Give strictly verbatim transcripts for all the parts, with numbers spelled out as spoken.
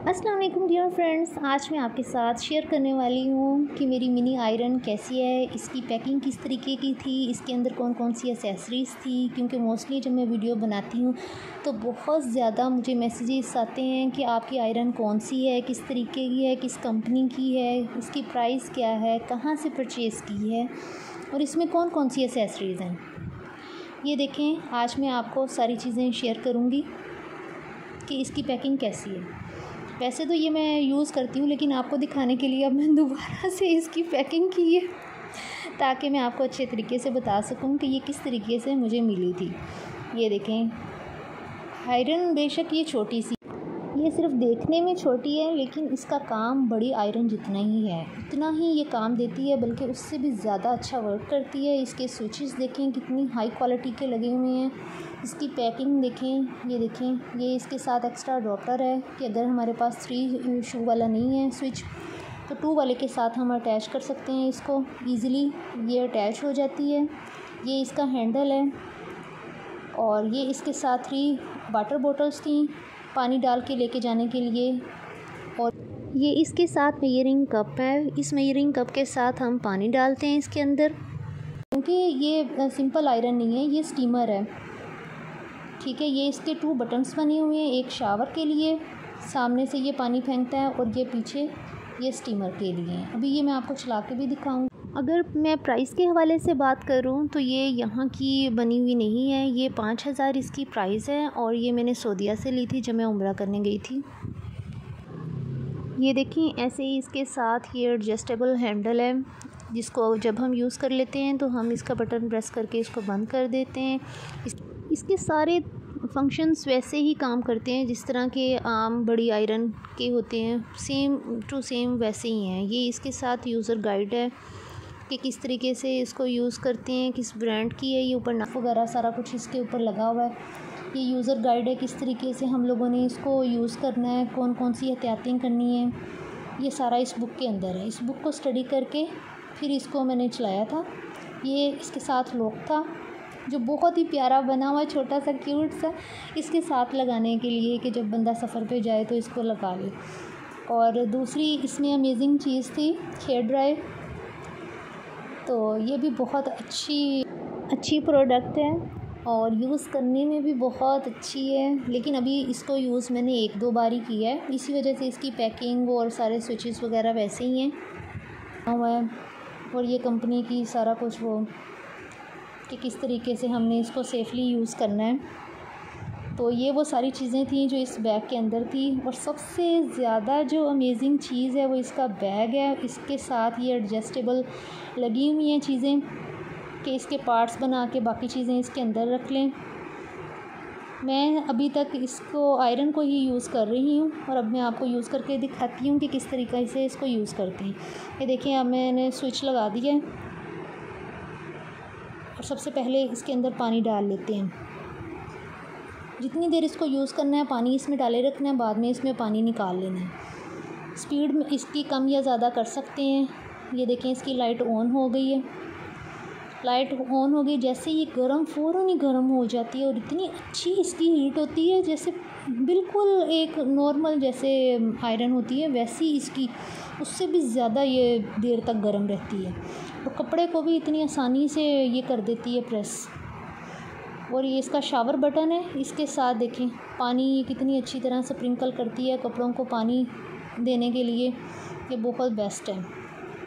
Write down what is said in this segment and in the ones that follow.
अस्सलाम वालेकुम dear friends, आज मैं आपके साथ शेयर करने वाली हूँ कि मेरी मिनी आयरन कैसी है, इसकी पैकिंग किस तरीके की थी, इसके अंदर कौन कौन सी एसेसरीज़ थी। क्योंकि मोस्टली जब मैं वीडियो बनाती हूँ तो बहुत ज़्यादा मुझे मैसेजेस आते हैं कि आपकी आयरन कौन सी है, किस तरीके की है, किस कंपनी की है, इसकी प्राइस क्या है, कहाँ से परचेज़ की है और इसमें कौन कौन सी एसेसरीज़ हैं। ये देखें, आज मैं आपको सारी चीज़ें शेयर करूँगी कि इसकी पैकिंग कैसी है। वैसे तो ये मैं यूज़ करती हूँ, लेकिन आपको दिखाने के लिए अब मैं दोबारा से इसकी पैकिंग की है ताकि मैं आपको अच्छे तरीके से बता सकूँ कि ये किस तरीके से मुझे मिली थी। ये देखें, आयरन बेशक ये छोटी सी, ये सिर्फ देखने में छोटी है, लेकिन इसका काम बड़ी आयरन जितना ही है उतना ही ये काम देती है, बल्कि उससे भी ज़्यादा अच्छा वर्क करती है। इसके स्विचेस देखें कितनी हाई क्वालिटी के लगे हुए हैं। इसकी पैकिंग देखें, ये देखें, ये इसके साथ एक्स्ट्रा अडॉप्टर है कि अगर हमारे पास थ्री शू वाला नहीं है स्विच तो टू वाले के साथ हम अटैच कर सकते हैं इसको ईज़िली। ये अटैच हो जाती है। ये इसका हैंडल है और ये इसके साथ थ्री वाटर बॉटल्स थी पानी डाल के लेके जाने के लिए, और ये इसके साथ मेजरिंग कप है। इस मेजरिंग कप के साथ हम पानी डालते हैं इसके अंदर, क्योंकि ये सिंपल आयरन नहीं है, ये स्टीमर है। ठीक है, ये इसके टू बटन्स बने हुए हैं, एक शावर के लिए, सामने से ये पानी फेंकता है, और ये पीछे ये स्टीमर के लिए। अभी ये मैं आपको चला के भी दिखाऊँ। अगर मैं प्राइस के हवाले से बात करूं तो ये यहाँ की बनी हुई नहीं है। ये पाँच हज़ार इसकी प्राइस है और ये मैंने सऊदीया से ली थी जब मैं उम्रा करने गई थी। ये देखिए, ऐसे ही इसके साथ ये एडजस्टेबल हैंडल है, जिसको जब हम यूज़ कर लेते हैं तो हम इसका बटन प्रेस करके इसको बंद कर देते हैं। इस, इसके सारे फंक्शंस वैसे ही काम करते हैं जिस तरह के आम बड़ी आयरन के होते हैं, सेम टू सेम वैसे ही हैं। ये इसके साथ यूज़र गाइड है कि किस तरीके से इसको यूज़ करते हैं, किस ब्रांड की है, ये ऊपर नाप वगैरह सारा कुछ इसके ऊपर लगा हुआ है। ये यूज़र गाइड है किस तरीके से हम लोगों ने इसको यूज़ करना है, कौन कौन सी एहतियातें करनी है, ये सारा इस बुक के अंदर है। इस बुक को स्टडी करके फिर इसको मैंने चलाया था। ये इसके साथ लॉक था जो बहुत ही प्यारा बना हुआ, छोटा सा क्यूट सा, इसके साथ लगाने के लिए कि जब बंदा सफ़र पे जाए तो इसको लगा ले। और दूसरी इसमें अमेजिंग चीज़ थी हेयर ड्रायर, तो ये भी बहुत अच्छी अच्छी प्रोडक्ट है और यूज़ करने में भी बहुत अच्छी है। लेकिन अभी इसको यूज़ मैंने एक दो बार ही किया है, इसी वजह से इसकी पैकिंग और सारे स्विचेस वगैरह वैसे ही हैं हुआ है। और ये कंपनी की सारा कुछ वो कि किस तरीके से हमने इसको सेफ़ली यूज़ करना है। तो ये वो सारी चीज़ें थी जो इस बैग के अंदर थी। और सबसे ज़्यादा जो अमेजिंग चीज़ है वो इसका बैग है। इसके साथ ये एडजस्टेबल लगी हुई हैं चीज़ें कि इसके पार्ट्स बना के बाकी चीज़ें इसके अंदर रख लें। मैं अभी तक इसको आयरन को ही यूज़ कर रही हूँ और अब मैं आपको यूज़ करके दिखाती हूँ कि किस तरीके से इसको यूज़ करते हैं। ये देखिए, अब मैंने स्विच लगा दिया है और सबसे पहले इसके अंदर पानी डाल लेते हैं। जितनी देर इसको यूज़ करना है पानी इसमें डाले रखना है, बाद में इसमें पानी निकाल लेना है। स्पीड में इसकी कम या ज़्यादा कर सकते हैं। ये देखें, इसकी लाइट ऑन हो गई है। लाइट ऑन हो गई, जैसे ये गर्म फ़ौरन ही गर्म हो जाती है और इतनी अच्छी इसकी हीट होती है, जैसे बिल्कुल एक नॉर्मल जैसे आयरन होती है वैसी इसकी, उससे भी ज़्यादा ये देर तक गर्म रहती है और कपड़े को भी इतनी आसानी से ये कर देती है प्रेस। और ये इसका शावर बटन है, इसके साथ देखें पानी कितनी अच्छी तरह से स्प्रिंकल करती है कपड़ों को पानी देने के लिए, ये बहुत बेस्ट है।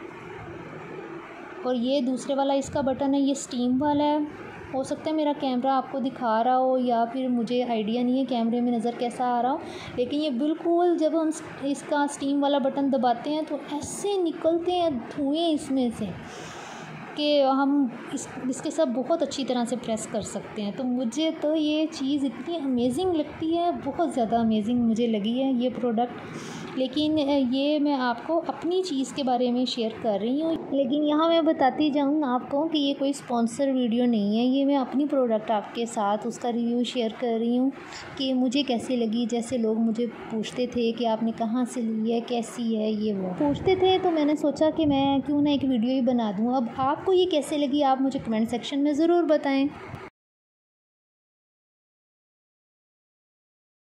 और ये दूसरे वाला इसका बटन है, ये स्टीम वाला है। हो सकता है मेरा कैमरा आपको दिखा रहा हो या फिर मुझे आइडिया नहीं है कैमरे में नज़र कैसा आ रहा हो, लेकिन ये बिल्कुल जब हम इसका स्टीम वाला बटन दबाते हैं तो ऐसे निकलते हैं धुएँ इसमें से कि हम इस इसके साथ बहुत अच्छी तरह से प्रेस कर सकते हैं। तो मुझे तो ये चीज़ इतनी अमेजिंग लगती है, बहुत ज़्यादा अमेजिंग मुझे लगी है ये प्रोडक्ट। लेकिन ये मैं आपको अपनी चीज़ के बारे में शेयर कर रही हूँ, लेकिन यहाँ मैं बताती जाऊँ आपको कि ये कोई स्पॉन्सर वीडियो नहीं है। ये मैं अपनी प्रोडक्ट आपके साथ उसका रिव्यू शेयर कर रही हूँ कि मुझे कैसी लगी। जैसे लोग मुझे पूछते थे कि आपने कहाँ से ली है, कैसी है, ये वो पूछते थे, तो मैंने सोचा कि मैं क्यों ना एक वीडियो ही बना दूँ। अब आपको ये कैसे लगी आप मुझे कमेंट सेक्शन में ज़रूर बताएँ।